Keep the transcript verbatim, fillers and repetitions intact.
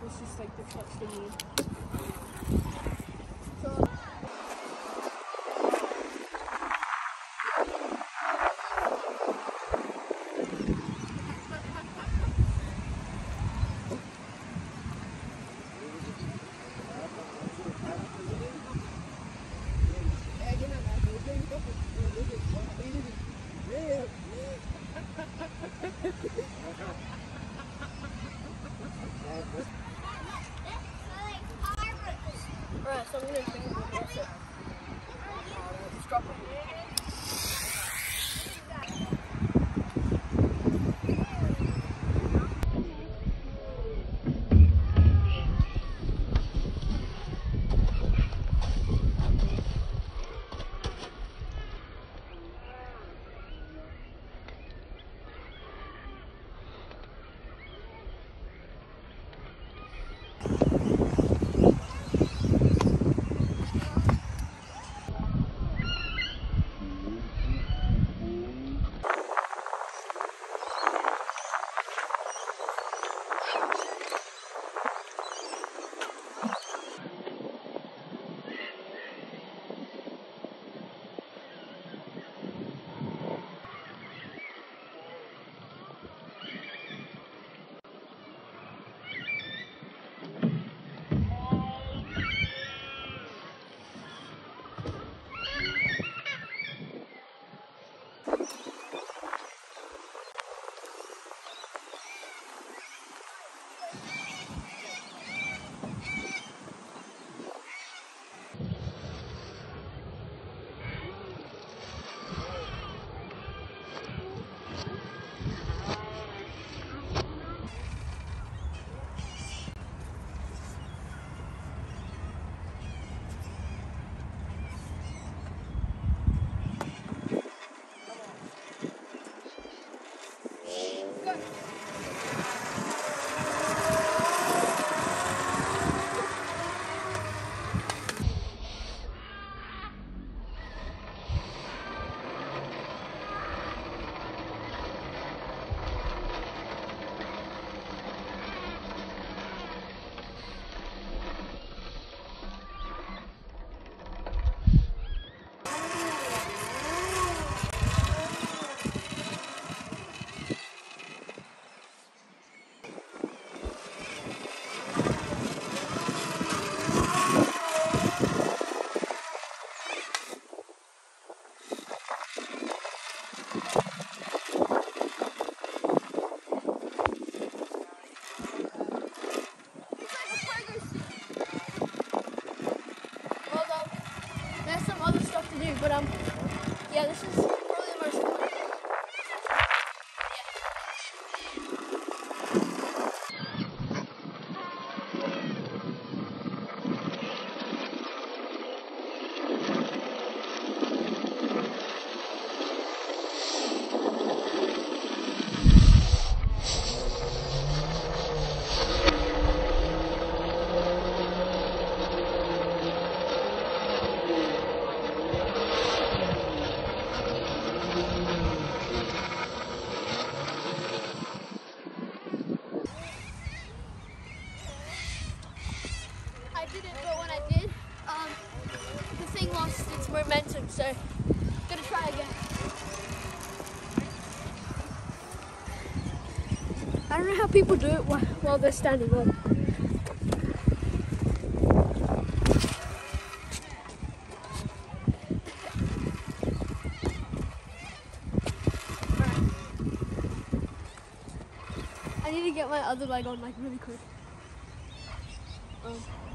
This is like the clutch thingy. So Alright, so I'm gonna bring it closer. Just drop it. But um, yeah, this is probably the most fun. I did it, but when I did, um, the thing lost its momentum, so I'm gonna try again. I don't know how people do it while, while they're standing up. I need to get my other leg on like really quick. Um,